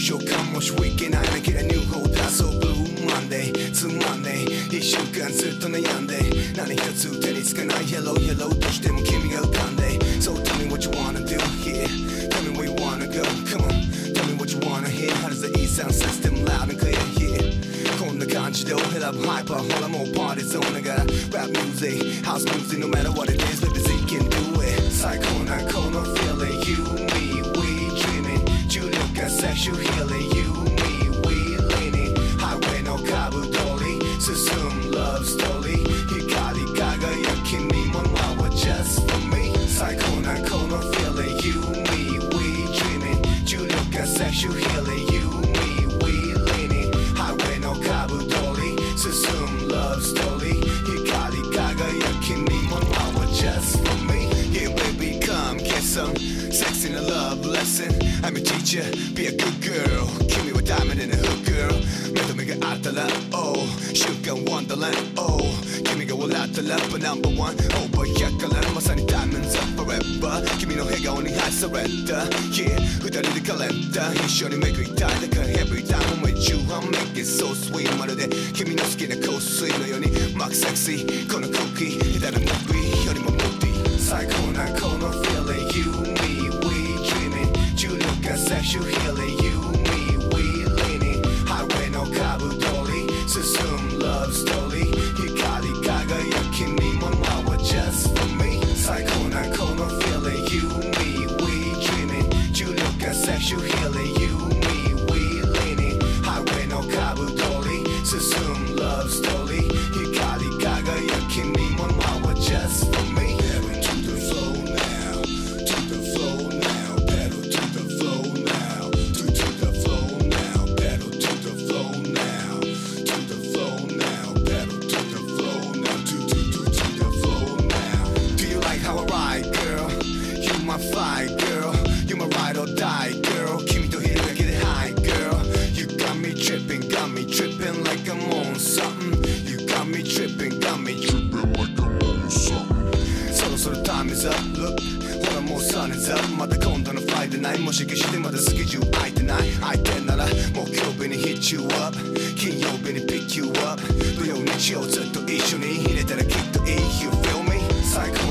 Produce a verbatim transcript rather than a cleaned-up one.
週間もしウィーケンないなきゃニューホーダーそうブルーマンデーつまんねえ一週間ずっと悩んで何一つ手につかない Hello Hello どうしても君が浮かんで So tell me what you wanna do here Tell me where you wanna go Come on Tell me what you wanna hear How does the E sound system loud and clear here こんな感じで俺らハイパーほらもうパーティーゾーンだから Rap music House music No matter what it is Baby Z can do it 最高なこの feeling You me we dreaming 重力が sexual healing You me we leaning Highway のカブ通り進む love story 光り輝きにものは just for me 最高なこの feeling You me we dreaming 重力が sexual healing You me we leaning Highway のカブ通り進む love story 光り輝きにものは just for me Yeah baby come get some sex in a love lesson I'm your teacher be a good girl 君はdiamond in the hood girl 目と目があったら Oh 瞬間 Wonderland Oh 君が笑ったら Number one Over 百からまさに Diamonds up forever 君の笑顔に愛された Yeah 二人でカレンダー一緒に巡りたいだから Every time I'm with you I make it so sweet まるで君の好きな香水のように Max sexy この空気下手なムービーよりもムーディー最高なこの feeling You me we dreaming 重力が sexual healing You me we leaning Highway のカブ通り進む love story 光り輝きにものは just for me 最高なこの feeling You me we dreaming 重力が sexual healing You me we leaning Highway のカブ通り進む love story 光り輝きにものは just for me Pedal to the flow now to the flow now Pedal to the flow now to to the flow now Pedal to the flow now to the flow now Pedal to the flow now to to to to the flow now Do you like how I ride girl You my fly girl You my ride or die girl 君といるだけで high girl You got me tripping got me tripping like I'm on something You got me tripping got me tripping like I'm on something そろそろ time is up look ほらもう sun is up また今度のフライデーナイトもしかしてまだスケジュール空いてない空いてんなら木曜日に hit you up 金曜日に pick you up 土曜日曜ずっと一緒に入れたらきっといい You feel me 最高